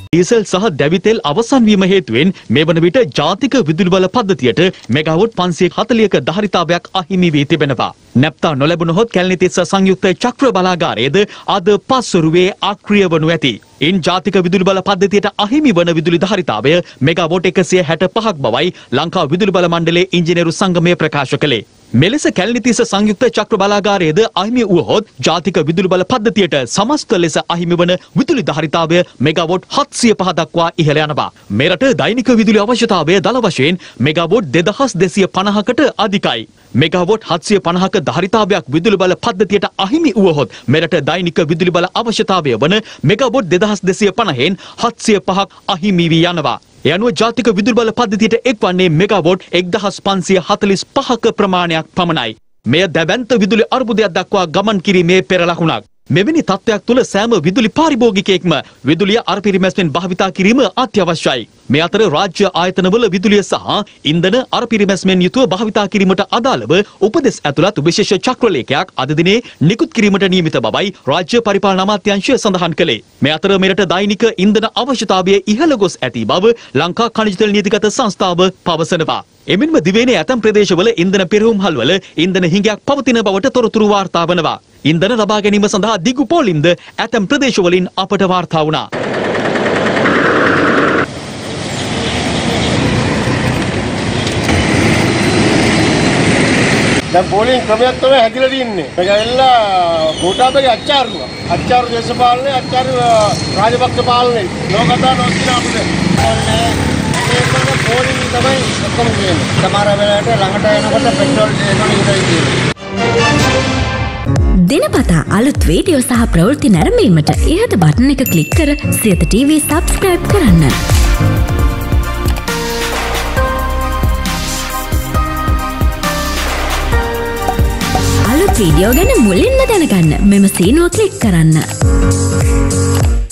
Diesel සහ දැවිතෙල් අවසන් වීම හේතුවෙන් මේ වන විට ජාතික විදුලි බල පද්ධතියට මෙගාවොට් 540ක ධාරිතාවයක් අහිමි වී තිබෙනවා. නැප්තා නොලැබුණහොත් කැලණිතිස්ස සංයුක්ත චක්‍ර බලාගාරයේද අද පස්වරුවේ අක්‍රිය වනු ඇති. ඉන් ජාතික විදුලි බල පද්ධතියට අහිමි වන විදුලි ධාරිතාවය මෙගාවොට් 165ක් බවයි ලංකා විදුලි බල මණ්ඩලයේ ඉංජිනේරු සංගමය ප්‍රකාශ කළේ. මෙලෙස කැලණිතිස්ස සංයුක්ත චක්‍ර බලාගාරයේද අහිමි වුවහොත් ජාතික විදුලි බල පද්ධතියට සමස්ත ලෙස අහිමි වන විදුලි ධාරිතාවය මෙගාවොට් 705 දක්වා ඉහළ යනවා. මෙරට දෛනික විදුලි අවශ්‍යතාවය දල වශයෙන් මෙගාවොට් 2250කට අධිකයි. මෙගාවොට් 750ක ධාරිතාවයක් විදුලි බල පද්ධතියට අහිමි වුවහොත් මෙරට දෛනික විදුලි බල අවශ්‍යතාවය වන මෙගාවොට් 2250න් 705ක් අහිමි වී යනවා. ඒ අනුව ජාතික විදුලි බල පද්ධතියට එක්වන්නේ මෙගාවොට් 1545ක ප්‍රමාණයක් පමණයි. මෙය දැවැන්ත විදුලි අර්බුදයක් දක්වා ගමන් කිරීමේ පෙර ලකුණක්. මෙවැනි තත්ත්වයක් තුළ සෑම විදුලි පාරිභෝගිකයෙක්ම විදුලිය අරපිරිමැස්මෙන් භාවිතා කිරීම අත්‍යවශ්‍යයි. මේ අතර රාජ්‍ය ආයතනවල විදුලිය සහ ඉන්ධන අරපිරිමැස්මෙන් යුතුව භාවිතා කිරීමට අදාළව උපදෙස් ඇතුළත් විශේෂ චක්‍රලේඛයක් අද දිනේ නිකුත් කිරීමට නියමිත බවයි රාජ්‍ය පරිපාලන අමාත්‍යාංශය සඳහන් කළේ. මේ අතර මෙරට දෛනික ඉන්ධන අවශ්‍යතාවය ඉහළ ගොස් ඇති බව ලංකා ඛනිජ තෙල් නීතිගත සංස්ථාව පවසනවා. එමෙන්ම දිවයිනේ ඇතැම් ප්‍රදේශවල ඉන්ධන පෙරහුම්හල්වල ඉන්ධන හිඟයක් පවතින බවට තොරතුරු වාර්තා වනවා. ඉන්ධන ලබා ගැනීම සඳහා දිගු පෝලිම්ද ඇතැම් ප්‍රදේශවලින් අපට වාර්තා වුණා. දැන් පෝලිං ක්‍රමයක් තමයි හැදිලා තින්නේ. මේක ඇවිල්ලා ගෝඨාභයගේ අච්චාරුව. අච්චාරු දේශපාලනේ අච්චාරු රාජපක්ෂ පාලනේ. නෝකතා නොස්කින අපිට. මේක පෝලිං තමයි ඔක්කොම කියන්නේ. සමහර වෙලාවට ළඟට යනකොට පෙට්‍රෝල් දෙනවා ඉතින්. දිනපතා අලුත් වීඩියෝ සහ ප්‍රවෘත්ති නැරඹීමට ඉහත බටන් එක ක්ලික් කර සියත TV සබ්ස්ක්‍රයිබ් කරන්න. අලුත් වීඩියෝ ගැන මුලින්ම දැනගන්න මෙම සීනුව ක්ලික් කරන්න.